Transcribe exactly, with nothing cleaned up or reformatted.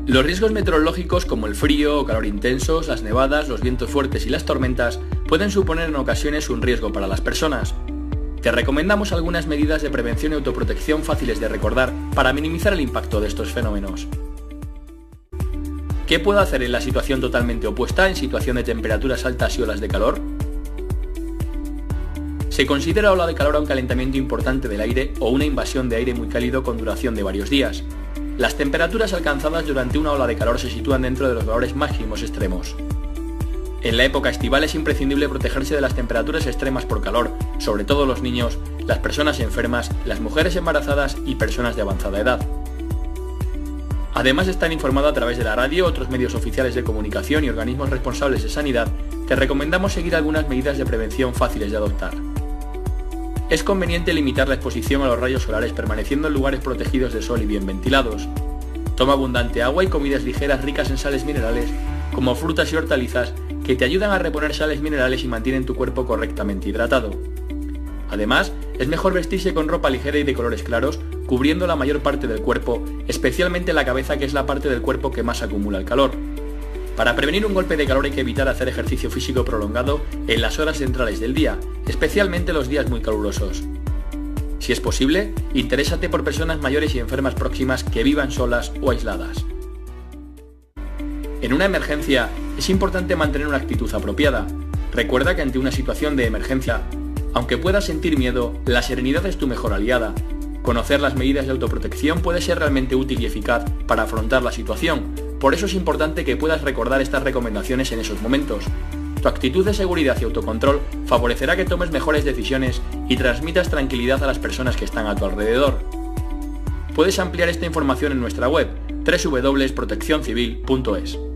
Los riesgos meteorológicos como el frío o calor intensos, las nevadas, los vientos fuertes y las tormentas pueden suponer en ocasiones un riesgo para las personas. Te recomendamos algunas medidas de prevención y autoprotección fáciles de recordar para minimizar el impacto de estos fenómenos. ¿Qué puedo hacer en la situación totalmente opuesta, en situación de temperaturas altas y olas de calor? Se considera ola de calor a un calentamiento importante del aire o una invasión de aire muy cálido con duración de varios días. Las temperaturas alcanzadas durante una ola de calor se sitúan dentro de los valores máximos extremos. En la época estival es imprescindible protegerse de las temperaturas extremas por calor, sobre todo los niños, las personas enfermas, las mujeres embarazadas y personas de avanzada edad. Además de estar informado a través de la radio, otros medios oficiales de comunicación y organismos responsables de sanidad, te recomendamos seguir algunas medidas de prevención fáciles de adoptar. Es conveniente limitar la exposición a los rayos solares permaneciendo en lugares protegidos de sol y bien ventilados. Toma abundante agua y comidas ligeras ricas en sales minerales, como frutas y hortalizas, que te ayudan a reponer sales minerales y mantienen tu cuerpo correctamente hidratado. Además, es mejor vestirse con ropa ligera y de colores claros, cubriendo la mayor parte del cuerpo, especialmente la cabeza, que es la parte del cuerpo que más acumula el calor. Para prevenir un golpe de calor hay que evitar hacer ejercicio físico prolongado en las horas centrales del día, especialmente los días muy calurosos. Si es posible, interésate por personas mayores y enfermas próximas que vivan solas o aisladas. En una emergencia, es importante mantener una actitud apropiada. Recuerda que ante una situación de emergencia, aunque puedas sentir miedo, la serenidad es tu mejor aliada. Conocer las medidas de autoprotección puede ser realmente útil y eficaz para afrontar la situación. Por eso es importante que puedas recordar estas recomendaciones en esos momentos. Tu actitud de seguridad y autocontrol favorecerá que tomes mejores decisiones y transmitas tranquilidad a las personas que están a tu alrededor. Puedes ampliar esta información en nuestra web doble u doble u doble u punto protección civil punto es.